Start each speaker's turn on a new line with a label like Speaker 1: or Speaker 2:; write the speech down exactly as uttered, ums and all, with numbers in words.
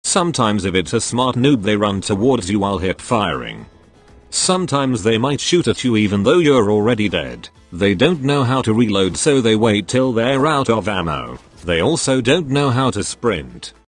Speaker 1: Sometimes if it's a smart noob they run towards you while hip firing. Sometimes they might shoot at you even though you're already dead. They don't know how to reload so they wait till they're out of ammo. They also don't know how to sprint.